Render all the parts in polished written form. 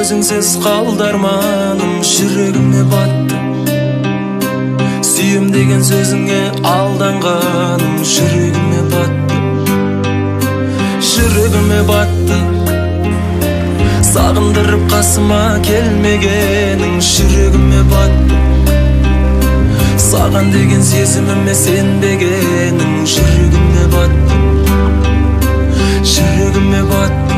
Өзіңсіз қалдарманым жүрегіме батты. Сүйем деген сөзіңе алданғаным жүрегіме батты. Жүрегіме батты. Сағындырып қасыма келмегенің жүрегіме батты. Саған деген сезіміме сенбегенің жүрегіме батты. Жүрегіме батты.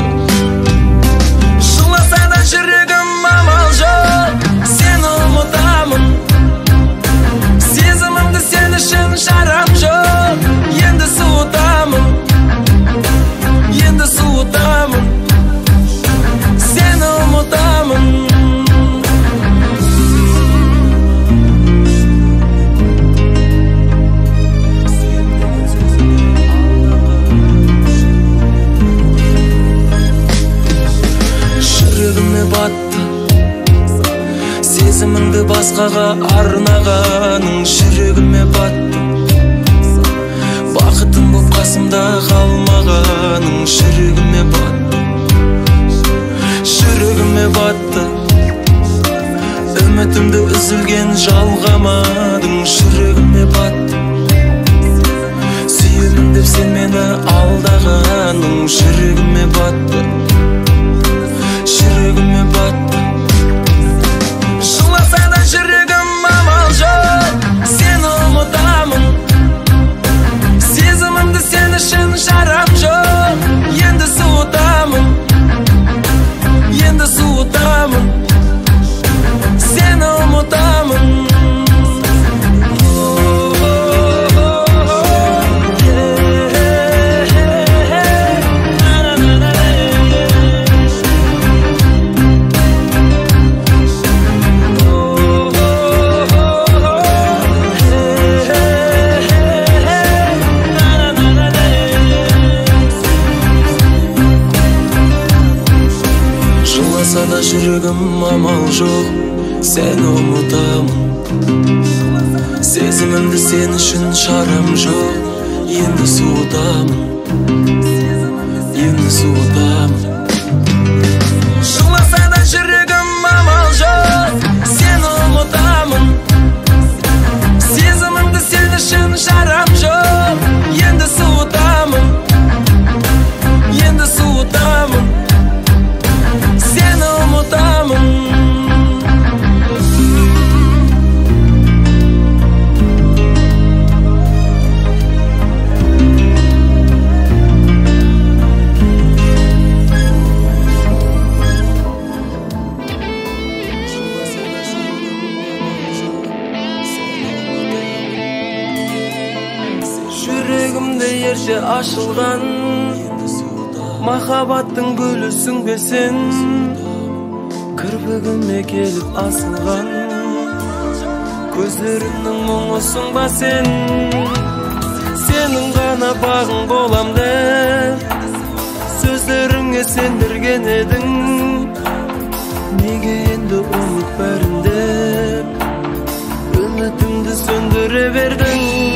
Жыласа да жүрегім амал жоқ, сені ұмытамын. Сезімімді сен үшін шарам жоқ, енді суытамын. Енді суытамын, сені ұмытамын. Жүрегіме батты. Сезіміңді басқаға арнағаның жүрегіме батты. Бақытым боп қасымда қалмағаның жүрегіме батты. Жүрегіме батты. Үмітімді үзілген жалғамадың жүрегіме батты. Сүйемін деп сен мені алдағаның жүрегіме батты. Жүрегіме батты. Жыласа да жүрегім амал жоқ, сені ұмытамын. Сезімімді сен үшін шарам жоқ, енді суытамын. Енді суытамын, сені ұмытамын. Жыласа да жүрегім амал жоқ, сені ұмытамын. Сезімімді сен үшін шарам жоқ, енді суытамын. Енді суытамын. Жыласа да жүрегім амал жоқ, сені ұмытамын. Сезімімді сен үшін шарам жоқ, енді суытамын. Енді суытамын, сені ұмытамын. Жүрегімде ерше ашылған, махаббаттың гүлісің бе сен. Кірпігіме келіп асылған, көздерімнің мұңысың ба сен. Сенің ғана бағың болам деп, сөздеріңе сендірген едің. Неге енді ұмыт бәрін деп, үмітімді сөндіре бердің.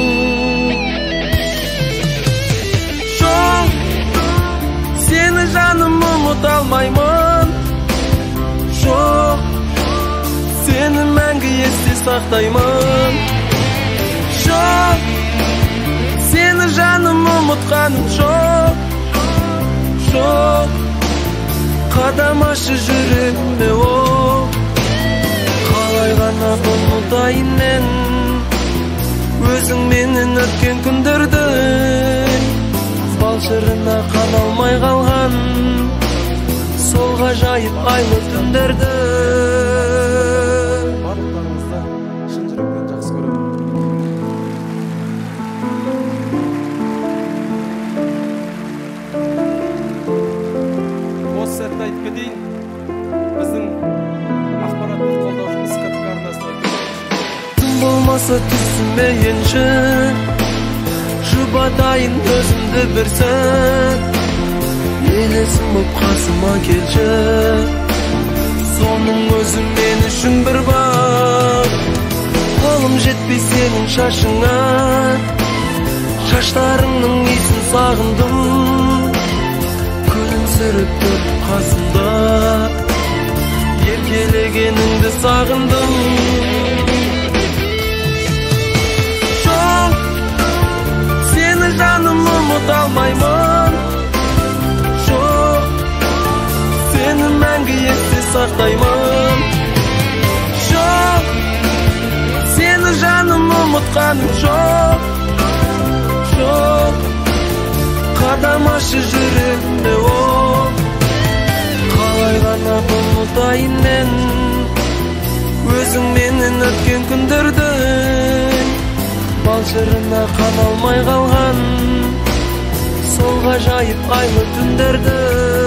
Жоқ, сені жаным ұмыта алмаймын. Жоқ, сені мәңгі есте сақтаймын. Жоқ, сені жаным ұмытқаным жоқ. Жоқ, қадам ашы жүрегіме оқ. Қалай ғана ұмытайын мен өзің менен өткен күндерді. Балшырына қана алмай қалған сол ғажайып айлы түндерді. Барлықтарыңызды шын жүректен жақсы көремін. Осы сәтті айтып кетейін, біздің ақпараттық қолдаушымыз КТК арнасына Тым болмаса түсіме енші, жұбатайын өзімді бір сәт. Елесім боп қасыма келші, соның өзі мен үшін бір бақ. Қолым жетпей сенің шашыңа, шаштарыңның иісін сағындым. Күлімсіреп тұр қасымда, Erkelegeningdi sagındım. Çok seni canım unut almayman. Çok seni мәңгі есте сақтаймын. Çok seni canım unutqaным çok. Çok qadam aşı жүрегімде ол. Қалай ғана ұмытайын мен өзің менен өткен күндерді. Бал жырына қана алмай қалған сол ғажайып айлы түндерді.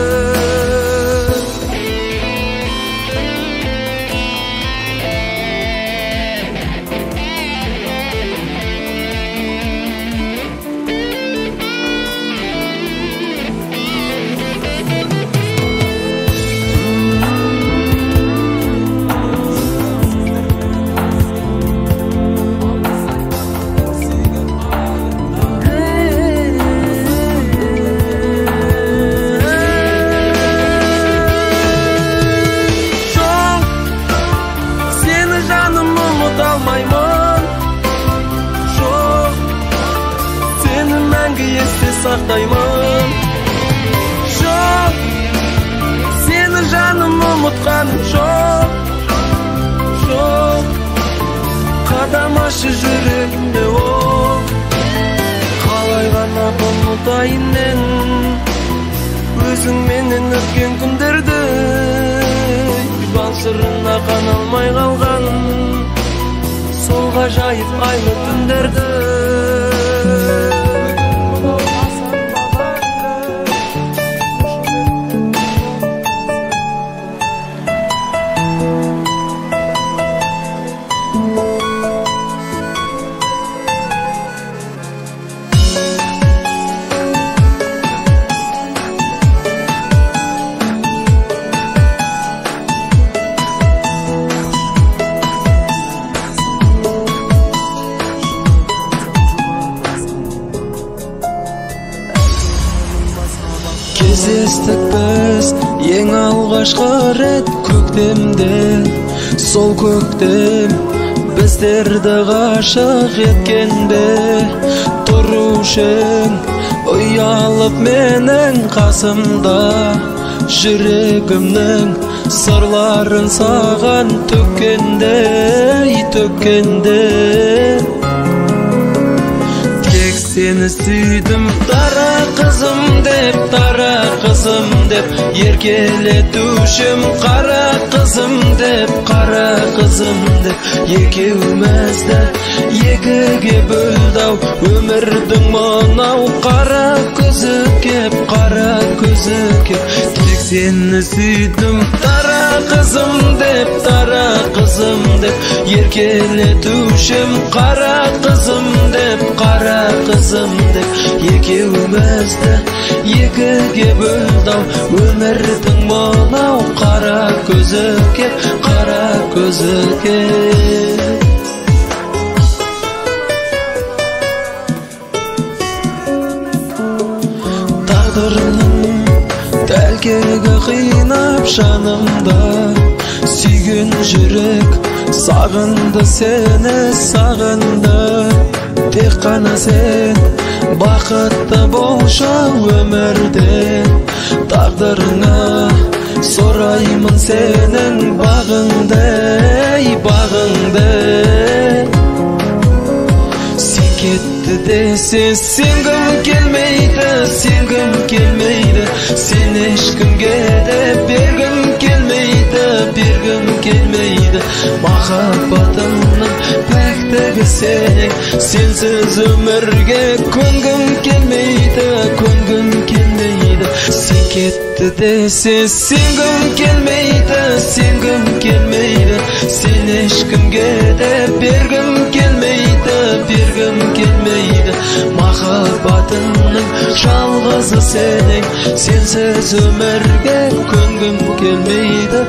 Сақтаймын. Жоқ, сені жаным ұмытқаным жоқ. Жоқ, қадам ашы жүрегімде ол. Қалай ғана ұмытайын мен өзің менен өткен күндерді. Бал жырына қана алмай қалған сол ғажайып айлы түндерді. Кездестік біз ең алғашқы рет көктемде. Сол көктем біздерді ғашық еткенде. Тұрушың ұялып менің қасымда. Жүрегімнің сырларын саған төккенде. Seni süydüm dara kızım деп еркелетушім қара қызым деп екеумізді екіге бөлді-ау өмірдің мынау қара көзі кеп тек сені сүйдім дара қызым деп еркелетушім қара қызым деп екеумізді екіге бөлді-ау өмірдің мынау қара көзі кеп тағдырының тәлкегі қинап жанымда сүйген жүрек сағынды сені тек қана сен бақытты болшы өмірде тағдырыңа сораймын сенің бағыңды сен кетті десе сенгім келмейді сен ешкімге де бергім келмейді махаббатымның пәктігі сенің сенсіз өмірге көнгім келмейді сен кетті десе сенгім келмейді сен ешкімге де бергім келмейді махаббатымның жалғызы сенің сенсіз өмірге көнгім келмейді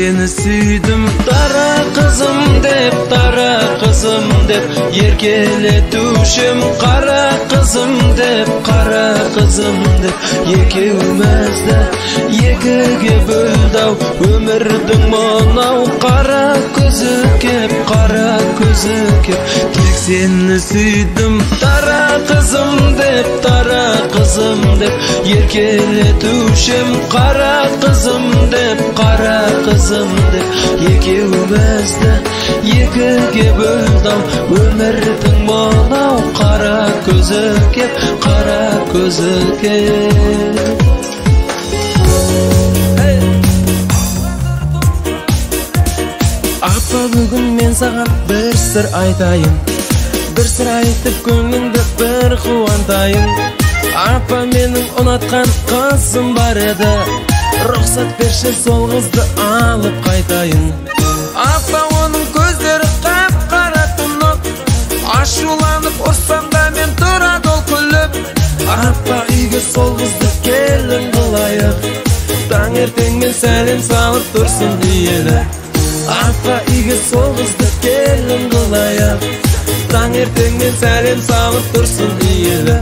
seni süydüm Dara kızım dep Yerkeletuşum qara kızım dep Ekewimizde yekiге böldav Ömürдің manav qara közü kep Tek seni süydüm Dara kızım dep Yerkeletuşum qara kızım dep Ekewimizde yekiге böldav Ömürдің manav qara közü kep Апа бүгін мен саған бір сыр айтайын Bir sır айтып көңіліңді бір қуантайын Апа менің ұнатқан қызым бар еді Рұқсат берші сол қызды алып қайтайын Апа оның көздері қап-қара тұнық Ашуланып ұрсам да мен тұрады ол күліп Апа үйге сол қызды келін қылайық Таңертең мен сәлем салып тұрсын дейелі Апа үйге сол қызды келін қылайық Таңертең мен сәлем салып тұрсын дейелі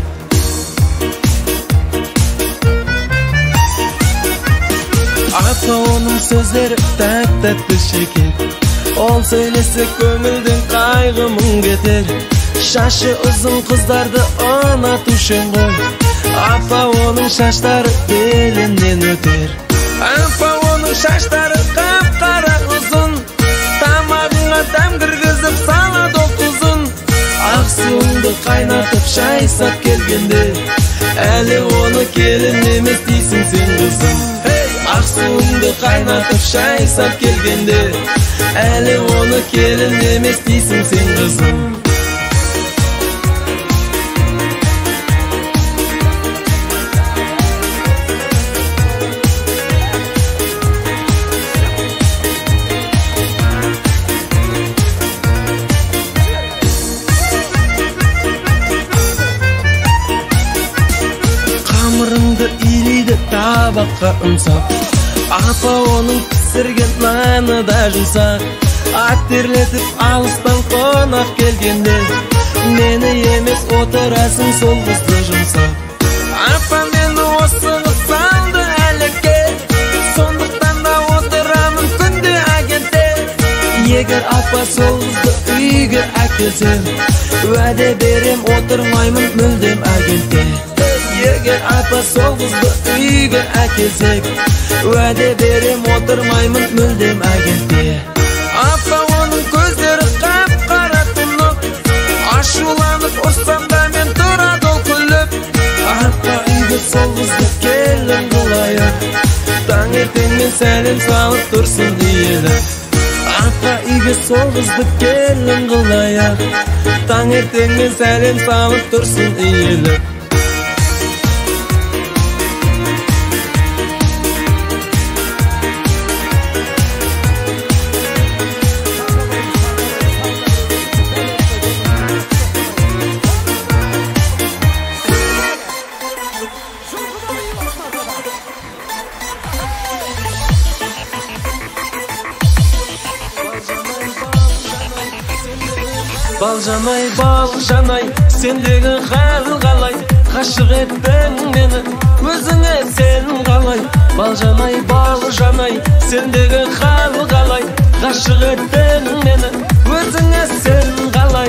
Апа оның сөздері тәп-тәтті шекер Ол сөйлесе көңілдің қайғымың кетер Шашы ұзын қыздарды ұнатушың ғой Апа оның шаштары белінен өтер Апа оның шаштары қап-қара ұзын Тамағыңа дәм кіргізіп салады ол тұзын Ақ суыңды қайнатып шайсап келгенде Әлі оны келін емес дейсің сен қызым Ақ суыңды қайнатып шайсап келгенде Әлі оны келін емес дейсің сен қызым Қамырыңды илейді табаққа ұмсап Апа оның пісірген наны да жұмсақ Аттерлетіп алыстан қонақ келгенде Мені емес отырасың сол қызды жұмсап Апа мені осы қыз салды әлекке Сондықтан да отырамын күнде агентте Егер апа сол қызды үйге әкелсем Уәде берем отырмаймын мүлдем агентте Егер апа сол қызды үйге әкелсек Уәде берем отырмаймын мүлдем агентте Апа оның көздері қап-қара тұнық Ашуланып ұрсам да мен тұрады ол күліп Апа үйге сол қызды келін қылайық Таңертең мен сәлем салып тұрсын дейелі Апа үйге сол қызды келін қылайық Таңертең мен сәлем салып тұрсын дейелі Балжанай, балжанай, сендегі хал қалай Ғашық еттің мені, өзіңе сен қалай Балжанай, балжанай, сендегі хал қалай Ғашық еттің мені, өзіңе сен қалай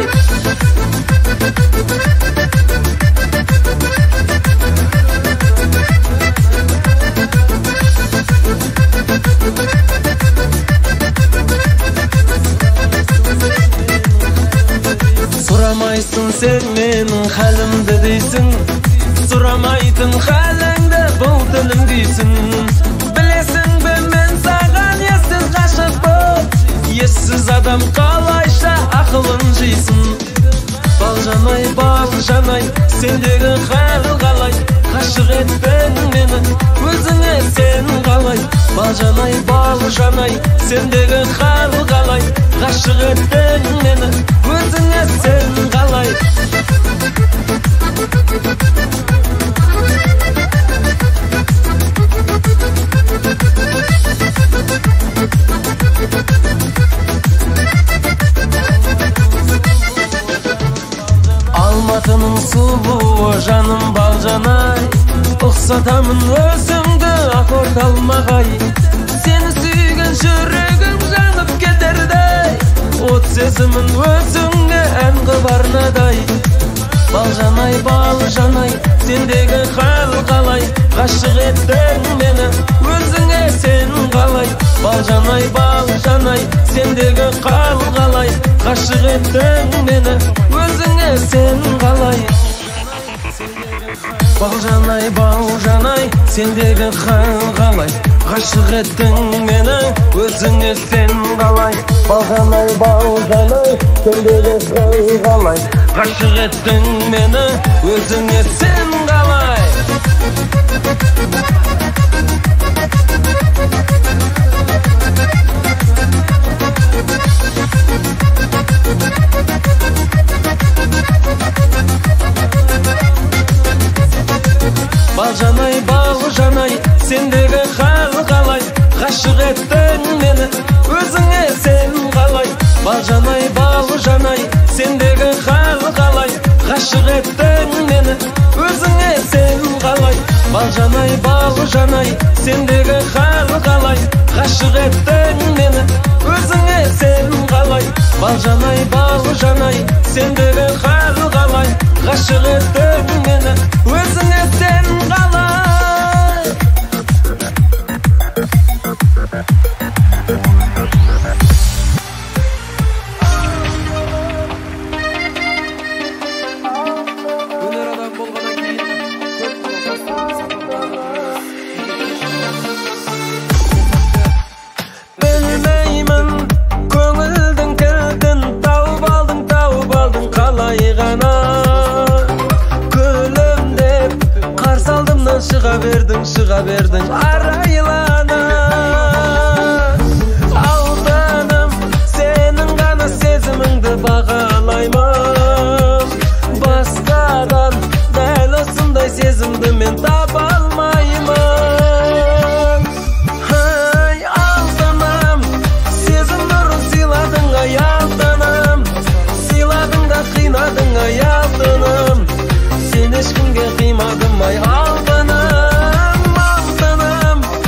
Сұрамайсың сен менің хәлімді дейсің Сұрамайтын хәліңді бұл тілім дейсің Білесің бе мен саған ессіз ғашық болып Ессіз адам қалайша ақылын жейсің Балжанай, балжанай, сендегі хәл қалай Ғашық еттің мені, өзіңе сен қалай Балжанай, балжанай, сендегі хәл қалай Ғашық еттің мені, өзіңе сен қалай Алматының сұлуы жаным балжанай, ұқсатамын өзіңді аккорд алмағай. Сені сүйген жүрегім жанып кетердей, от сезімін өзіңе ән қып арнадай. Балжанай, балжанай, сендегі хал қалай, ғашық еттің мені өзіңе сен қалай. Балжанай, балжанай, сендегі хал қалай, ғашық еттің мені өзіңе сен қалай. Балжанай, балжанай, сендегі хал қалай, ғашық еттің мені өзіңе сен қалай. Балжанай, балжанай, сендегі хал қалай, ғашық еттің мені өзіңе сен қалай. Балжанай, балжанай, сендегі хал қалай, ғашық еттің мені өзіңе сен қалай. Балжанай, балжанай, сендегі хал қалай, ғашық еттің мені өзіңе сен қалай. Балжанай, балжанай, сендегі хал қалай, ғашық еттің мені өзіңе сен қалай. Балжанай, балжанай, сендегі хал қалай, ғашық еттің мені өзіңе сен қалай. Өнер адам болғаннан кейін көп Білмеймін көңілдің кілтін, тауып алдың қалай ғана. Күлімдеп қарсы алдымнан шыға бердің арайлана. Алтыным, сенің ғана сезіміңді бағалаймын. Басқадан дәл осындай сезімді мен таба алмаймын. Ай, алтыным, сезім нұрын сыйладың ай алтыным, сыйладың да қинадың ай алтыным, сен ешкімге қимадым ай алтыным. Алтыным,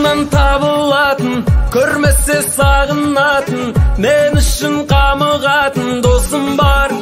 Қасымнан табылатын, көрмесе сағынатын, мен үшін қамығатын досым бар.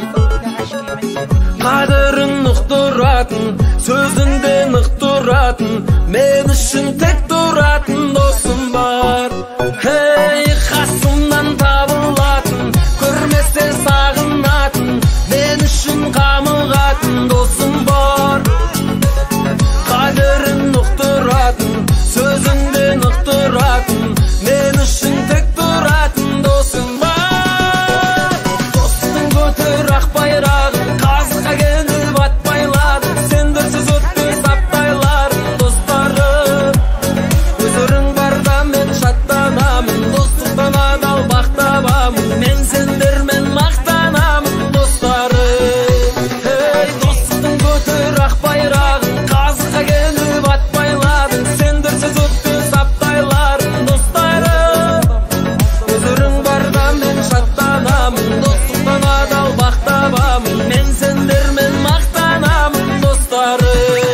Қадірін ұқтыратын, сөзінде нық тұратын, мен үшін тек тұратын досым бар. Хей, қасымнан табылатын, көрмесе сағынатын, мен үшін қамығатын досым бар. Қадірін ұқтыратын, сөзінде нық тұратын, мен үшін тек тұратын досым бар. Достың көтер ақ байрағын, қазыққа келіп ат байлады, сендірсіз өтті саптайларым достарым. Өзірің барда мен шаттанамын, достықтан адал бақ табамын, мен сендермен мақтанамын достарым. Ей, достықтың көтер ақ байрағын, қазыққа келіп ат байлады, сендірсіз өтті саптайларым достарым. Өзірің барда мен шаттанамын, достықтан адал бақ табамын, мен сендермен мақтанамын достарым.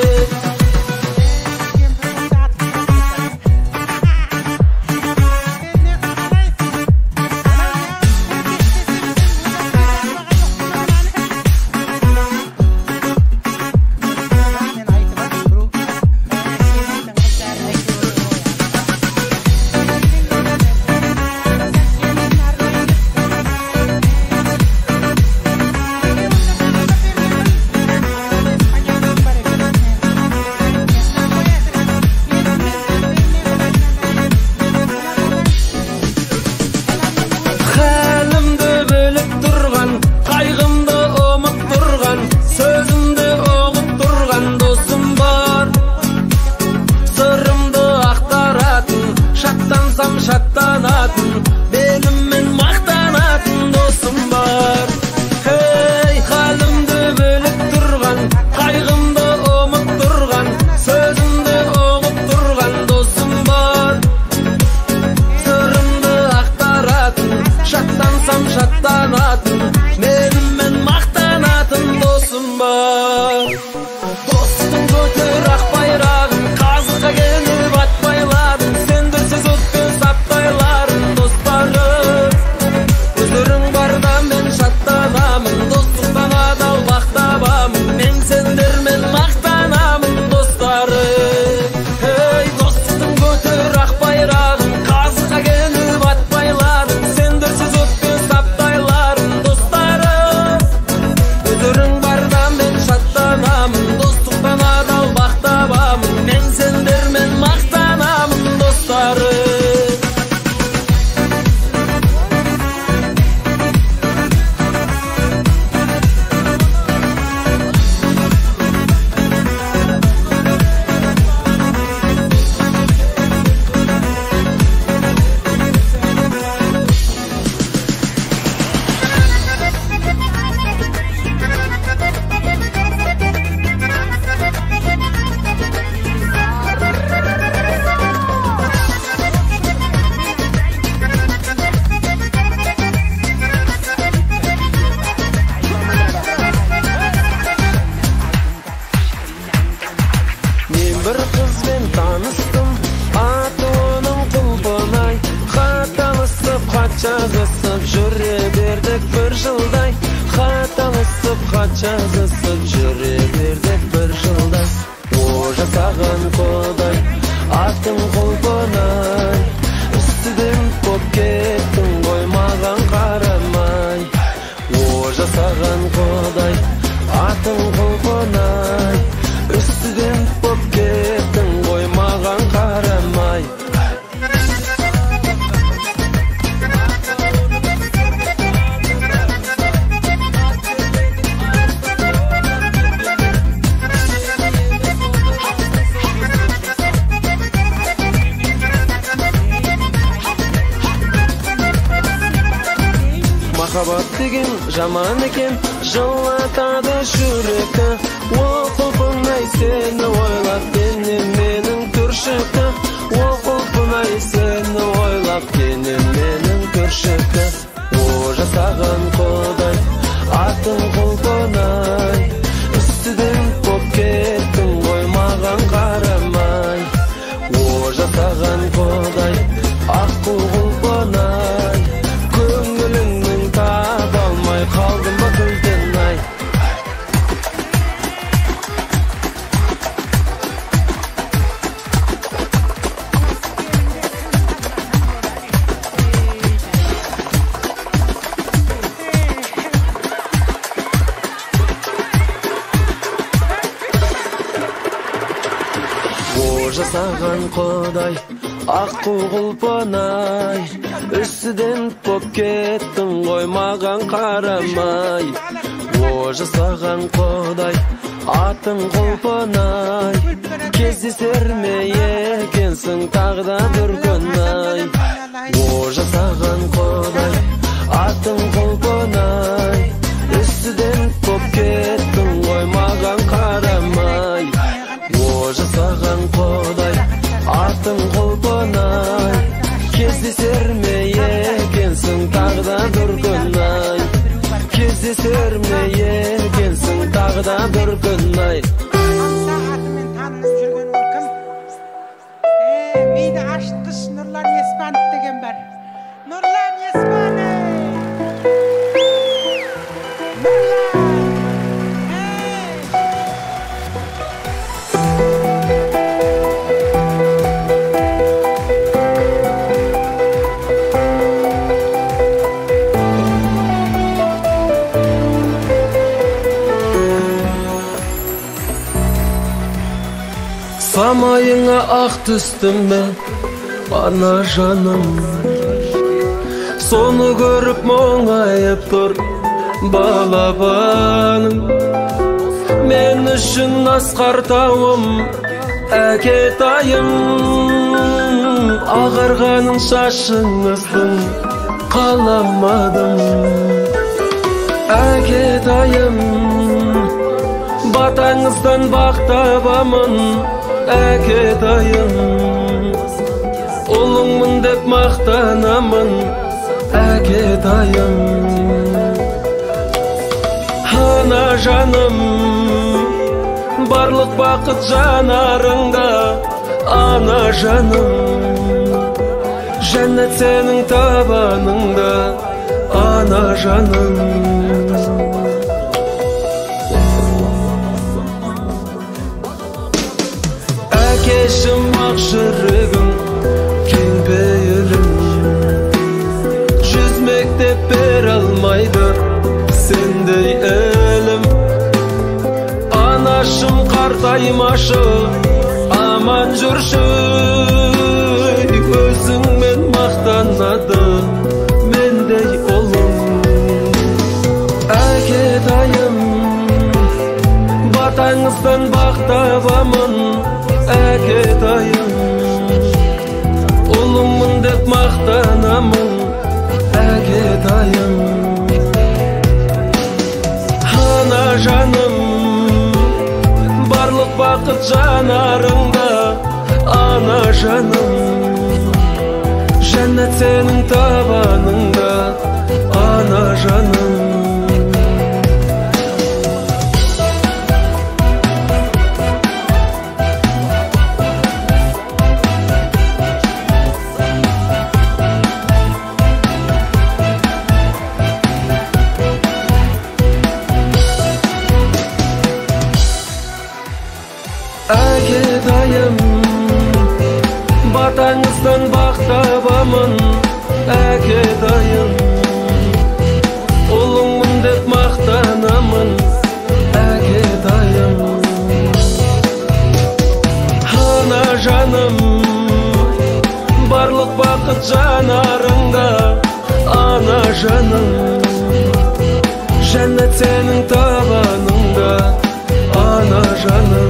Хәлімді біліп тұрған, қайғымды ұмыт тұрған, сөзімді оғып тұрған досым бар. Сырымды ақтаратын, шаттансам шаттанатын, беліммен мақтанатын досым бар. Хей, хәлімді біліп тұрған, қайғымды ұмыт тұрған, сөзімді оғып тұрған досым бар. Сырымды ақтаратын, шаттансам шаттанатын, менімен мақтанатын досым бар. Достың көтер ақ байрағын, қазыққа келіп ат байладың, сендірсіз өтті саптайларым достарым. Өзірің барда мен шаттанамын, достықтан адал бақ табамын, мен сендермен мақтанамын достарым. Ей, достың көтер ақ байрағын, қазыққа келіп ат байладың, сендірсіз өтті саптайларым достарым. Өзірің барда мен шаттанамын, достықтан адал бақ табамын, мен сендермен мақтанамын достарым. Мен бір қызбен таныстым, аты оның Құлпынай. Хат алысып, хат жазысып, жүре бердік бір жылдай. Хат алысып, хат жазысып, жүре бердік бір жылдай. О жасаған Құдай, атың Құлпынай. Үстіден боп кеттің ғой маған қарамай. О жасаған Құдай, атың Құлпынай. Үстіден боп кеттің ғой маған қарамай. Махаббат деген жаман екен, жылатады жүректі. О Құлпынай, сені ойлап денем менің түршікті. О Құлпынай, сені ойлап денем менің түршікті. О жасаған Құдай, атың Құлпынай. Үстіден боп кеттің ғой маған қарамай. О жасаған Құдай. жасаған Құдай аққу құлпынай, үстіден боп кеттің ғой маған қарамай. О жасаған Құдай атың құлпынай, кездесер ме екенсің тағда бір күн ай. О жасаған Құдай атың құлпынай, үстіден боп кеттің ғой маған қарамай. О жасаған Құдай атың құлпынай, кездесер ме екенсің тағда бір күн ай. Кездесер ме екенсің тағда бір күн ай. Сағатымен таныс жүрген ол кім? Мені ашытқыш Нұрлан Еспанов деген бар. Нұрлан Еспанов! Самайыңа ақ түстім мен, ана жаным, соны көріп мұңайып тұр балапаным. Мен үшін асқар тауым, әкетайым, ағарғаның шашыңыздың қаламадым. Әкетайым, батаңыздан бақ табамын, әкетайым, ұлыңмын деп мақтанамын, әкетайым. Ана жаным, барлық бақыт жанарыңда, ана жаным, жәннат сенің табаныңда, ана жаным. Әкешім ақ жүрегім, кең пейілім, жүз мектеп бер алмайды сендей әлім. Анашым қартаймашы, аман жүрші, өзіңмен мақтанады мендей ұлым. Әкетайым, батаңыздан бақ табамын, әкетайым, ұлыңмын деп мақтанамын, әкетайым. Ана жаным, барлық бақыт жанарыңда, ана жаным, жәннат сенің табаныңда, ана жаным. Әкетайым, батаңыздан бақ табамын, әкетайым, ұлыңмын деп мақтанамын, әкетайым. Ана жаным, барлық бақыт жанарыңда, ана жаным, жәннат сенің табаныңда, ана жаным.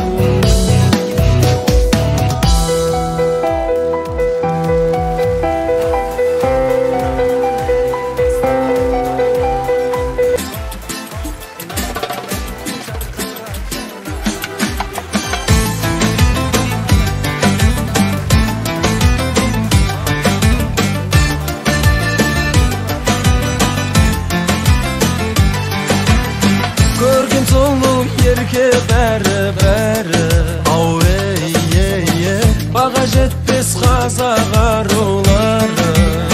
Көрген сұлу ерке бәрі, ау ей, баға жетпес қазақ арулары.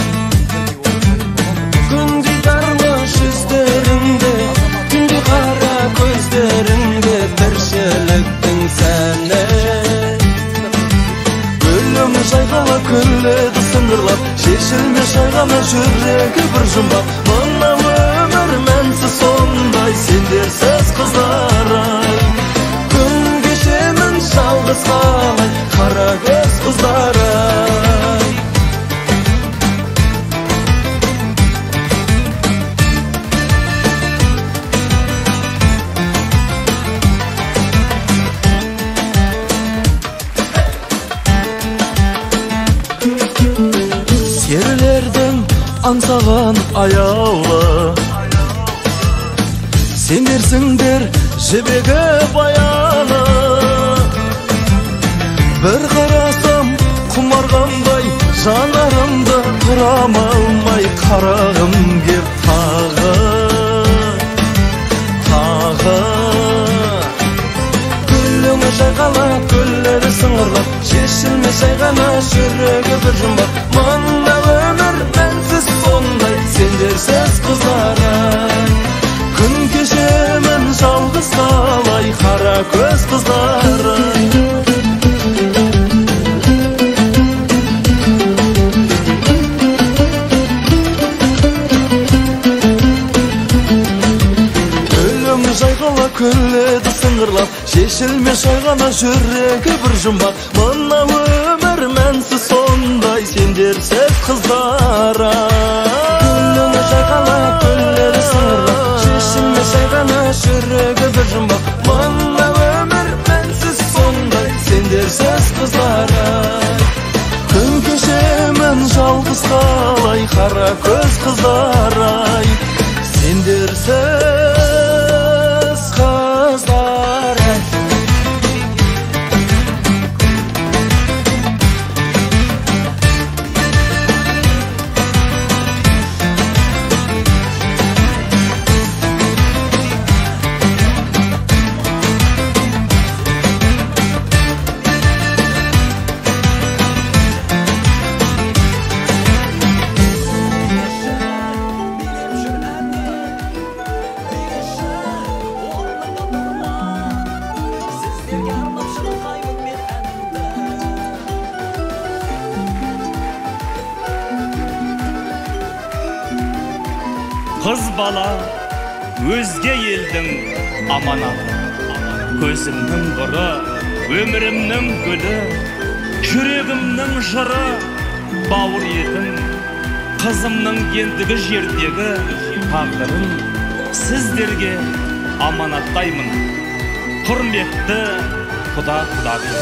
Күндей дарлы жүздерінде, күндей қара көздерінде тіршіліктің сәні. Гүлім жайғала күледі сыңғырлап, шешілме шайғана жүрегі бір жұмбақ. Мынау өмір мәнсіз сондай, сендерсіз қыздар ай. Күн кешемін жалғыз қалай, kızlara. Yerlerden ansağan ayalı, sendersiңдер жібегі баяны. Bir қарасам құмарғандай, жанарымда тұрам алмай, қарағым кеп тағы. Күліңі жайқала, күллері сыңғырлап, шешілме жайғана, жүрегі бір жұмбақ. Мына өмір мәнсіз сондай, сендерсіз қызара. Күн кешемін жалғыз қалай, қара көз қыздары. Күліңі жайқала, күлледі сыңғырлап, шешілме жайғана, жүрегі бір жұмбақ. Мына өмір мәнсіз сондай, сендерсіз қыздара. Күліңі жайқала, күлледі сыңғырлап, шешілме жайғана, жүрегі бір жұмбақ. Мына өмір мәнсіз сондай, сендерсіз қыздара. Күн кешемін жалғыз қалай, қара көз қыздар-ай, сендерсіз қыздар-ай. Kız bala özge elдің аманаты, көзімнің нұры, өмірімнің гүлі, жүрегімнің жыры, бауыр етім, қызымның ендігі жердегі тағдырын сіздерге аманаттаймын. Құрметті құда-құдағым.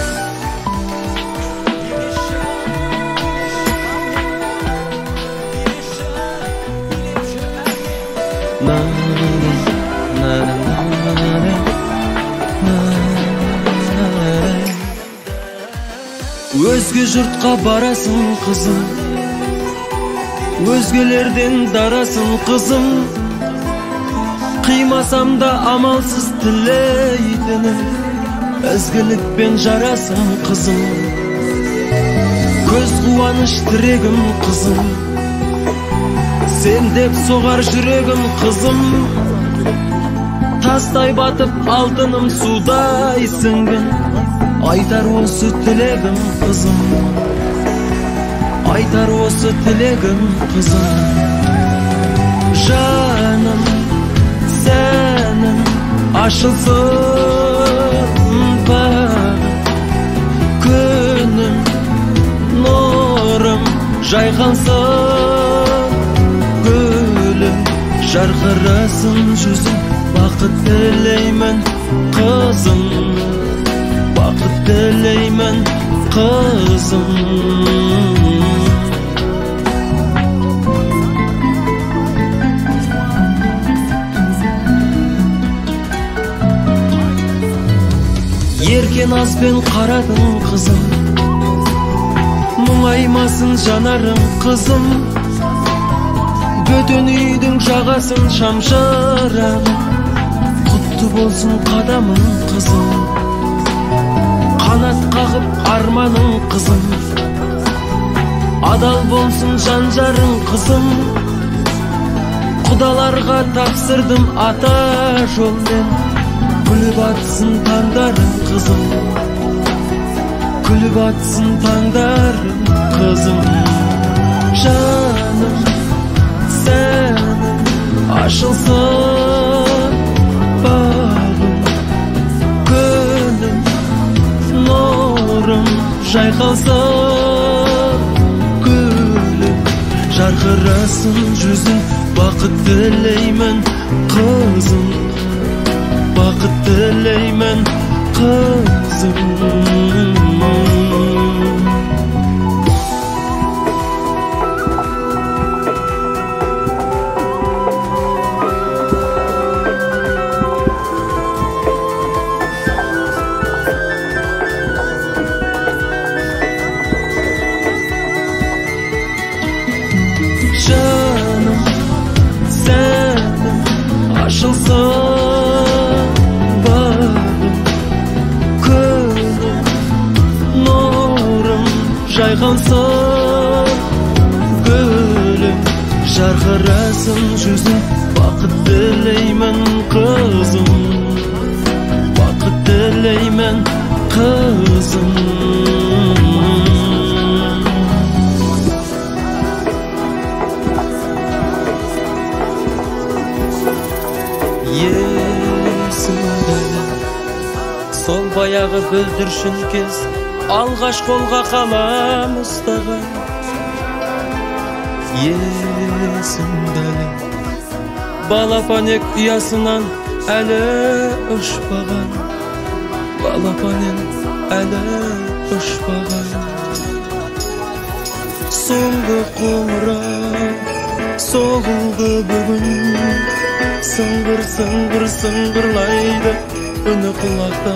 Өзге жұртқа барасың қызым, өзгелерден дарасың қызым. Қимасам да амалсыз тілейтінім, ізгілікпен жарасың қызым. Көз қуаныш тірегім қызым, сен деп соғар жүрегім қызым. Тастай батып алтыным судай сіңген, айтар осы тілегім қызым, айтар осы тілегім қызым. Жаным сәнім ашылсын бағым, күнім нұрым жайқалсын, гүлім жарқырасын жүзім. Бақыт тілеймін қызым, бақыт тілеймін қызым. Еркен аспен қарадың қызым, мұңаймасын жанарың қызым. Бөтен үйдің жағасын шамшырағым, құтты болсын қадамың қызым. Қанат қағып арманың қызым, адал болсын жан-жарың қызым. Құдаларға тапсырдым ата жолмен, күліп атсын таңдарың қызым, күліп атсын таңдарың қызым. Жаным сәнім ашылсын бағым, күнім нұрым жайқалса гүлім жарқырасын жүзің бақыт тілеймін қызым бақыт тілеймін қызым жаным сәнім ашылса бағым күнім нұрым жайқалса гүлім жарқырасын жүзің бақыт тілеймін қызым бақыт тілеймін қызым есімде сол баяғы бүлдіршін кез алғаш қолға қалам ұстаған есімде балапан ек ұясынан әлі ұшпаған балапанен әлі ұшпаған соңғы қоңырау соғылды бүгін сыңғыр сыңғыр сыңғырлайды үні құлақта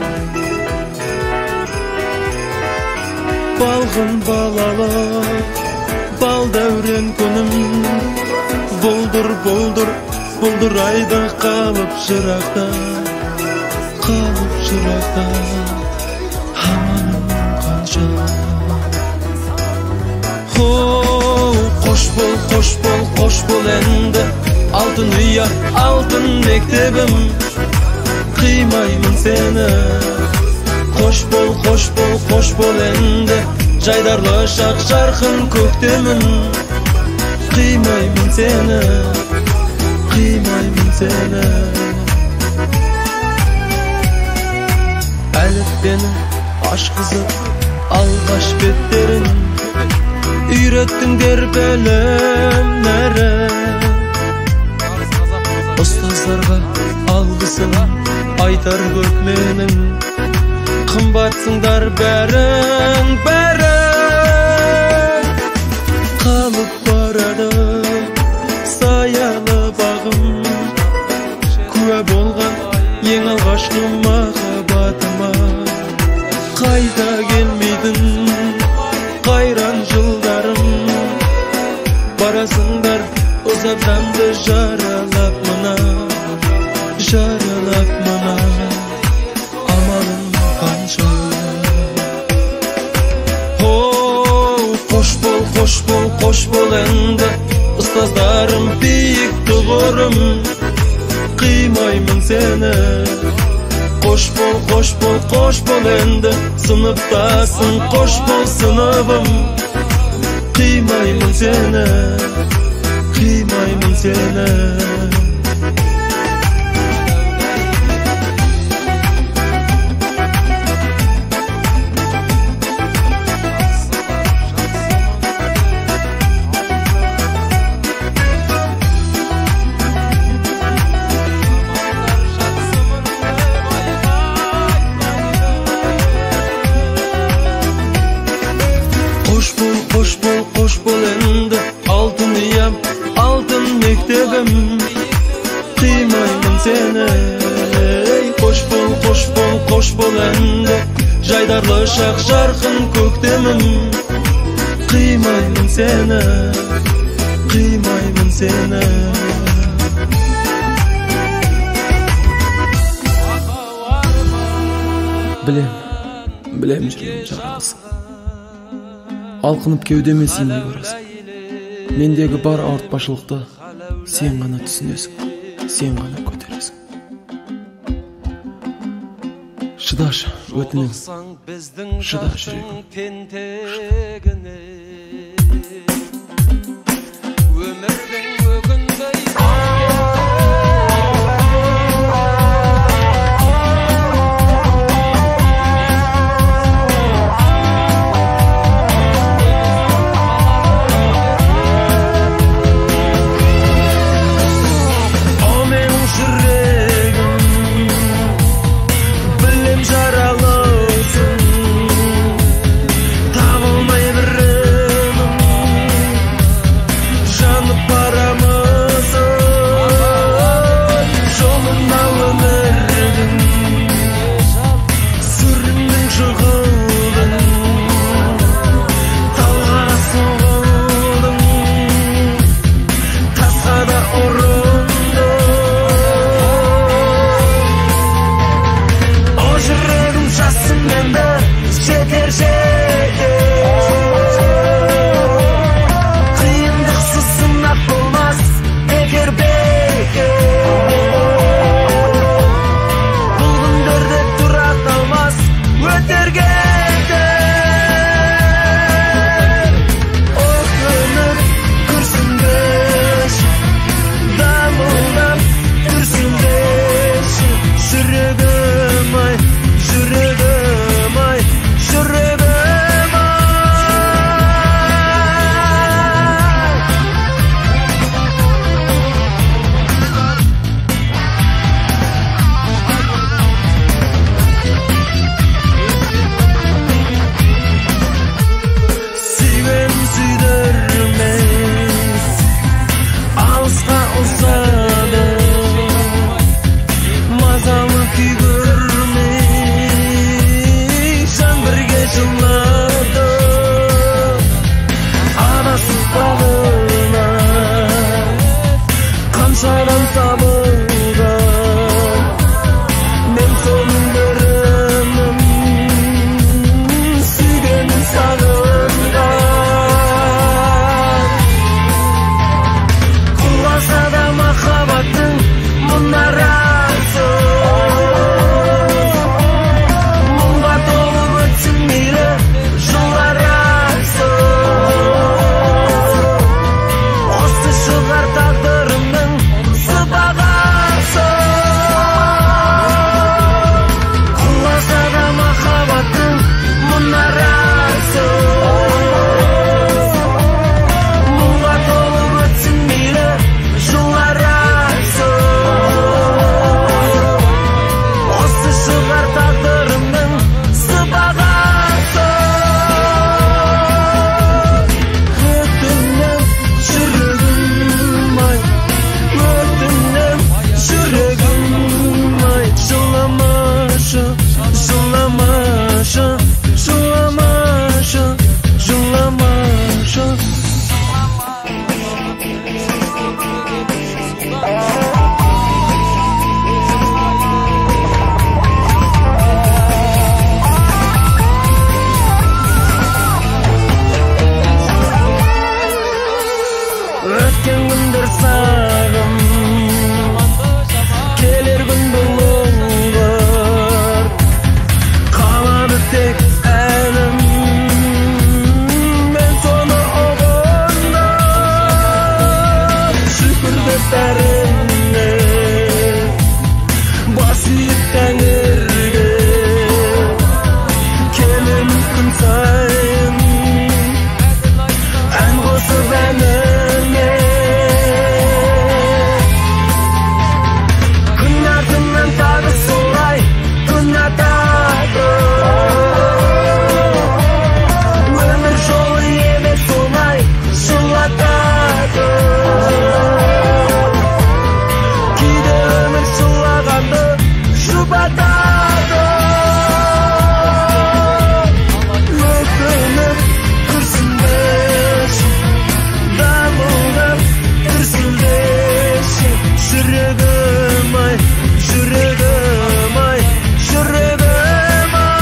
балғын балалы бал дәурен күнім бұлдыр бұлдыр бұлдырайды қалып жырақта аманым қанша қош бол енді алтын ұя алтын мектебім қимаймын сені қош бол енді жайдарлы шақ жарқын көктемін қимаймын сені әліппені ашқызып алғаш беттерін үйреттіңдер білімнәрі ұстаздарға алғысым айтар көп менің қымбатсыңдар бәрің қалып барады саялы бағым куә болған ең алғашқы махаббатыма қайта келмейтін қайран жылдарым барасыңдар ұзап жанды жаралап мына амалым қанша қош бол енді ұстаздарым биік тұғырым қимаймын сені қош бол енді сыныптасың қош бол сыныбым қимаймын сені қош бол енді алтын ұям алтын мектебім қимаймын сені қош бол енді жайдарлы шақ жарқын көктемім қимаймын сені білем жүрегім жаралсың алқынып кеудеме симай барасың мендегі бар ауыртпашылықты сен ғана түсінесің сен ғана көтересің шыдашы өтінем шыда жүрегім Kıyındıksız sınak olmaz bekir bekir. Bu günlerde dura kalmaz ötergende. Oklanıp kürsündeş, damılap kürsündeş. Yüreğim ay, yüreğim ay, yüreğim ay. Sevem süydürmez, alısqa uzadı. Mazalı kuyurmez, can birge жылады. Adasız bağına, qanchadan табылды. Men soның бірімін, сүйгенім сағынған. Құласа да махаббаттың мұнарасы. Мұңға толып өтсін мейлі жылдар асы. Осы шығар тағдырымның сыбағасы. Құласа да махаббаттың мұнарасы. Мұңға толып өтсін мейлі жылдар асы. Осы шығар тағдырымның сыбағасы. Өтінем жүрегім ай, өтінем жүрегім ай. Жыламашы, жыламашы, жыламашы, жыламашы. Өткен күндер сағым, келер күн бұлыңғыр. Қалады тек әнім, мен соны ұғында. Шүкір деп бәріне, бас иіп тәңірге. Келемін күн сайын, ән қосып әніме. Күн артынан тағы солай күн атады. Өмір жолы емес оңай жылатады. Кейде өмір жылағанды жұбатады. Өкініп күрсінбеш, дамылдап күрсінбеш. Жүрегім ай, жүрегім ай, жүрегім ай.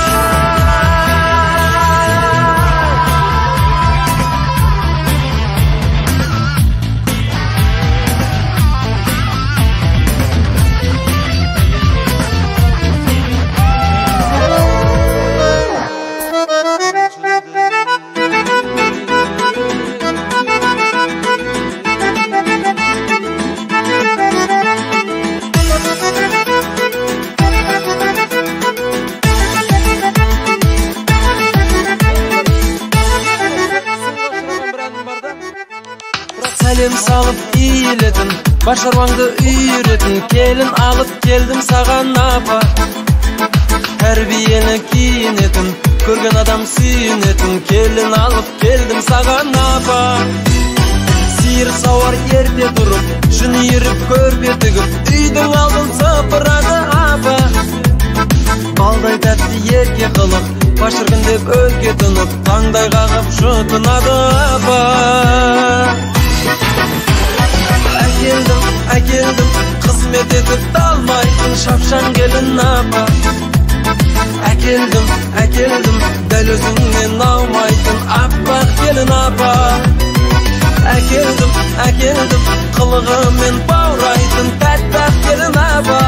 Сәлем салып иілетін, башарваңды үйретін. Келін алып келдім саған апа. Тәрбиені киінетін, көрген адам сүйінетін. Келін алып келдім саған апа. Сиыр сауар ерте тұрып, жүн иіріп көрпе тігіп, үйдің алдын сыпырады апа. Балдай тәтті ерке қылып, башырғын деп өзге тұнып, таңдай қағып жұтынады апа. Әкелдім, қызмет етіп талмайтын шапшаң келін апа. Әкелдім, дәл өзіңнен аумайтын аппақ келін апа. Әкелдім, қылығымен баурайтын тәттақ келін апа.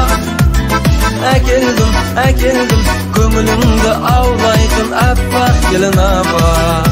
Әкелдім, көңіліңді аулайтын аппақ келін апа.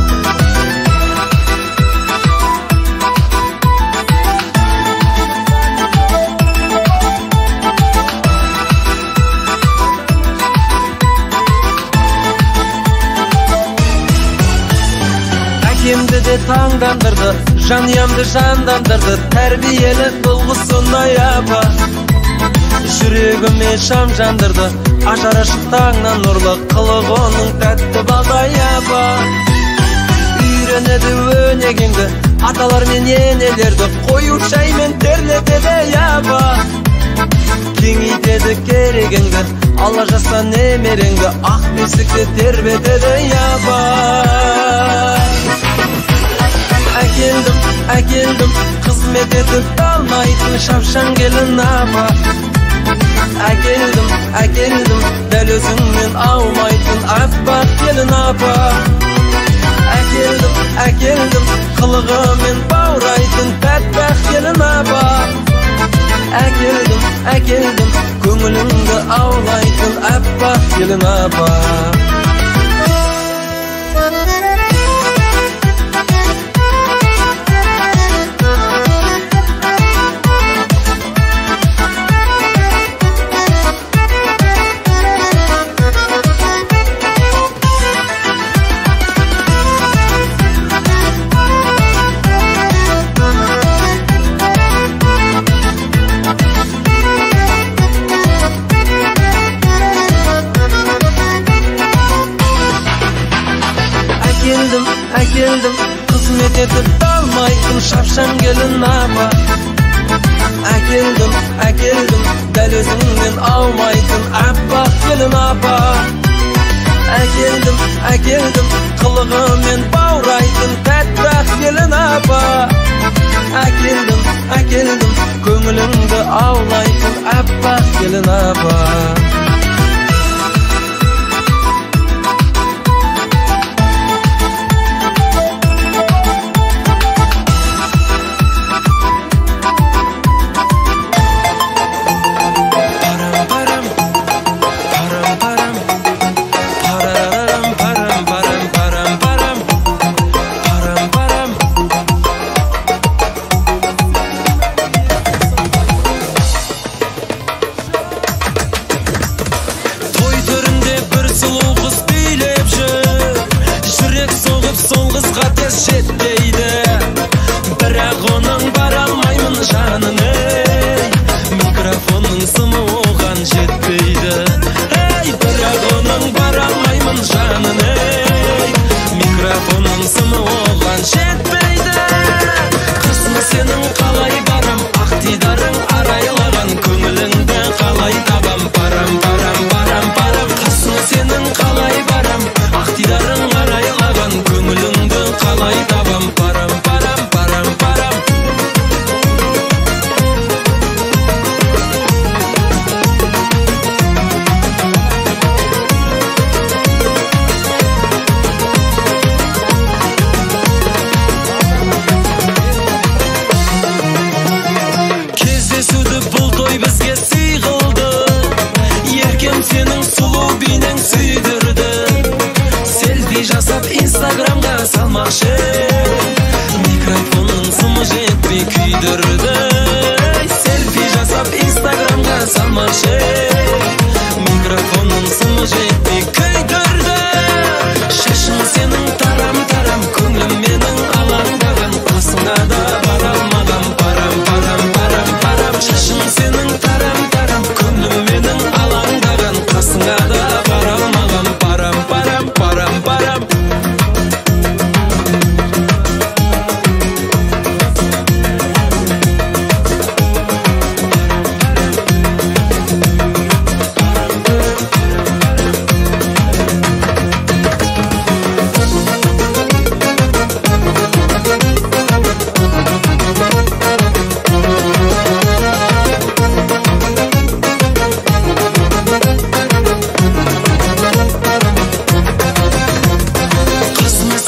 Әкемді де таңдандырды, жаниямды жандандырды, тәрбиелі болғысынай апа. Жүрегіме шам жандырды, ажар ашық таңнан нұрлы, қылық оның тәтті балдай апа. Үйренеді өнегеңді, аталар мен енелерді, қою шаймен терлетеді апа. Кеңейтеді керегіңді, алла жаса немереңді, ақ бесікті тербетеді апа. Әкелдім, қызмет етіп талмайтын шапшаң келін апа. Әкелдім, дәл өзіңнен аумайтын аппақ келін апа. Әкелдім, қылығымен баурайтын тәттақ келін апа. Әкелдім, көңіліңді аулайтын аппақ келін апа. Әкелдім, қызмет етіп талмайтын шапшаң келін апа. Әкелдім, дәл өзіңнен аумайтын аппақ келін апа. Әкелдім, қылығымен баурайтын тәттақ келін апа. Әкелдім, көңіліңді аулайтын аппақ келін апа.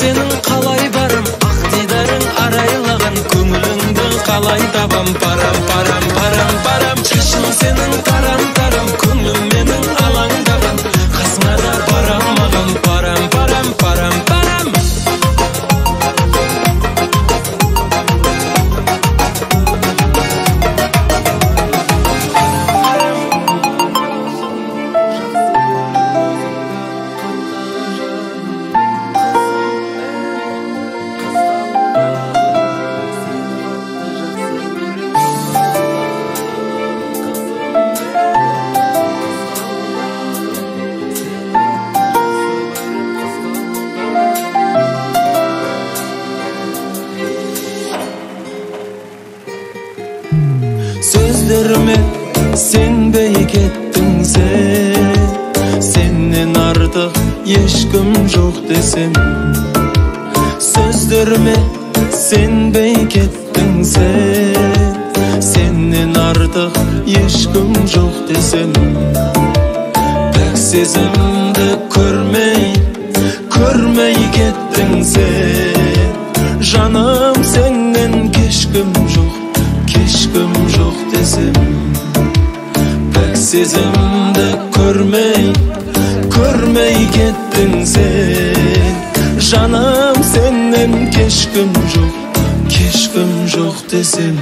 senin қалай барам, ақ дидарың арайлаған көңіліңді қалай табам, парам парам парам парам. Шашың сенің тарам тарам, көңілім менің алаңдаған, қасыңа да барамаған, парам парам парам парам. Sözlerime senbey kettin sen, senden artık eşkim yok desem. Sözlerime senbey kettin sen, senden artık eşkim yok desem. Pek sezimde körmey kettin sen, canım senden keşkim yok desem. Pek sezimde körmey kettin sen, canım senden keşkim yok desem.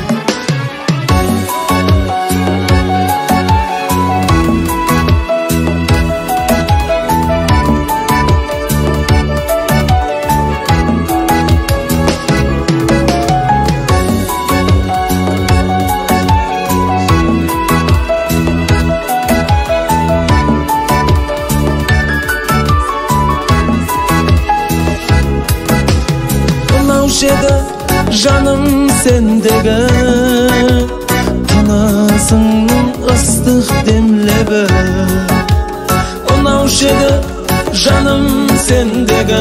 Canım sendege tanasının ıslık demlebe. Onau şede canım sendege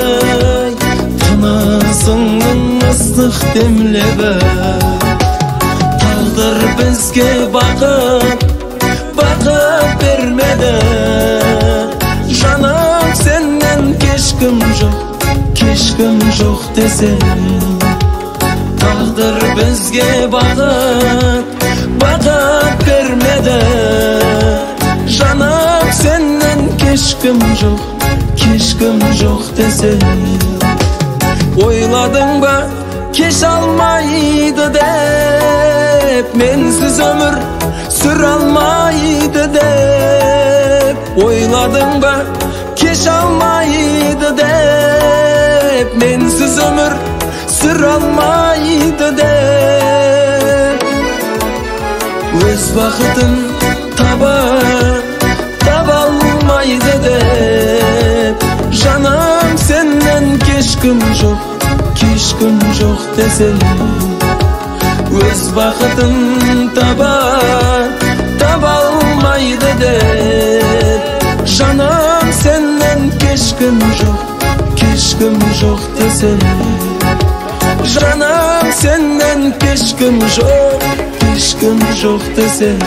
tanasının ıslık demlebe. Tağdır bizge bakıp vermede. Canım senden keşkim yok desem. Tağdır bizge bakıp vermede. Canım senden keşkim yok desem. Oyladın ba keş almaydı dep, mensiz ömür sür almaydı dep. Oyladın ba keş almaydı dep, mensiz ömür sür almaydı dep. Öz vakıtın tabalmaydı dep. Canım senden keşkim yok desem. Öz vakıtın tabalmaydı dep. Canım senden keşkim yok desem. Canım senden keşkim yok desem.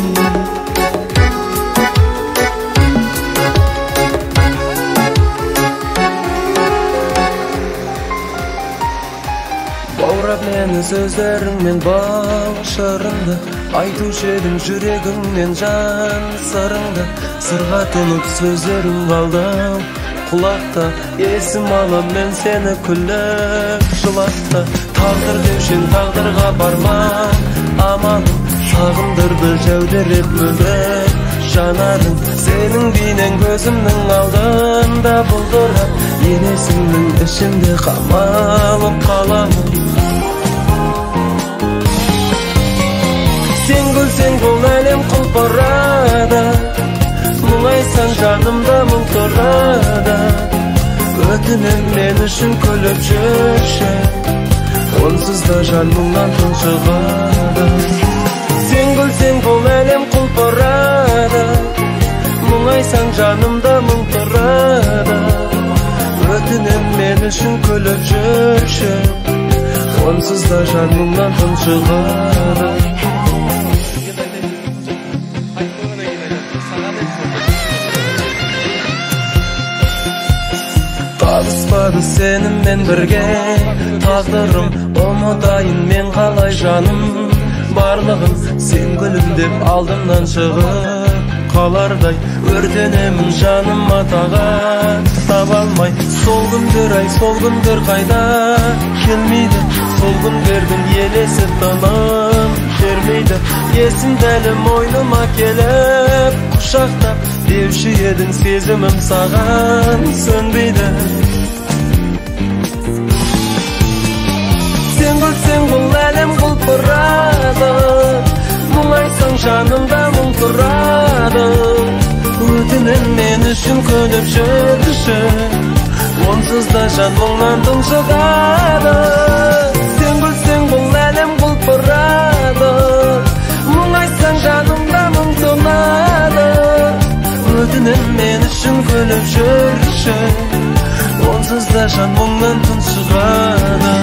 Баурап мені сөздеріңмен bağışlarında, айтушы едің жүрегіңнен жан сырыңды. Сырға тұнып сөздерің қалды құлақта, есім алам мен сені күліп жылатты. Тағдыр деушен тағдырға барма амалым, сағындырды жәудіреп мөлдір жанарың. Сенің бейнең көзімнің алдында бұлдырап, енесіңнің ішінде қамалып қаламын. Sen gülsen бұл әлем құлпырады, мұңайсаң жанымда мұң тұрады. Өтінем мен үшін күліп жүрші, онсыз да жан мұңнан тұншығады. Sen gülsen бұл әлем құлпырады, мұңайсаң жанымда мұң тұрады. Өтінем мен үшін күліп жүрші, онсыз да жан мұңнан тұншығады. Алыспады сеніммен бірге тағдырым, ұмытайын мен қалай жаным. Барлығын сен гүлімдеп алдымнан шығып, қалардай өртенемін жаным атаға. Таба алмай сол күндер, ай сол күндер қайда? Келмейді сол күндердің елесі, тыным бермейді есім дәлім ойныма келіп. Құшақтап деуші едің сезімім саған сөнбейді. Сен күлсең бұл әлем құлпырады, мұңайсаң жанымда мұң тұрады. Өтінем мен үшін күліп жүрші, онсыз да жан мұңнан тұншығады. Сен күлсең бұл әлем құлпырады, мұңайсаң жанымда мұң тұрады. Өтінем мен үшін күліп жүрші, онсыз да жан мұңнан тұншығады.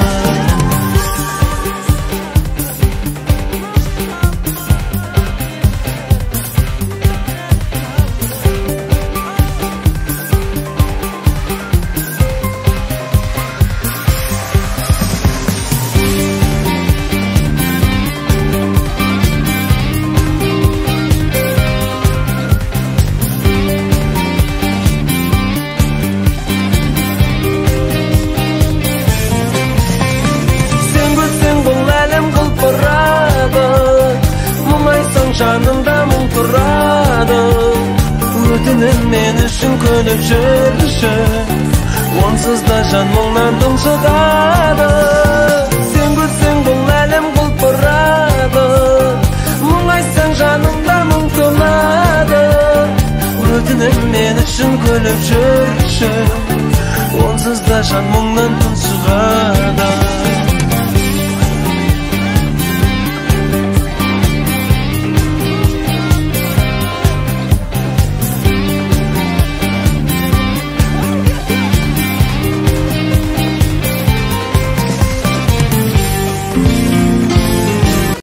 Жанымда мұң тұрады, өтінем мен үшін күліп жүрші, онсыз да жан мұңнан тұншығады. Сен күлсең бұл әлем құлпырады, мұңайсаң жанымда мұң тұрады. Өтінем мен үшін күліп жүрші, онсыз да жан мұңнан тұншығады.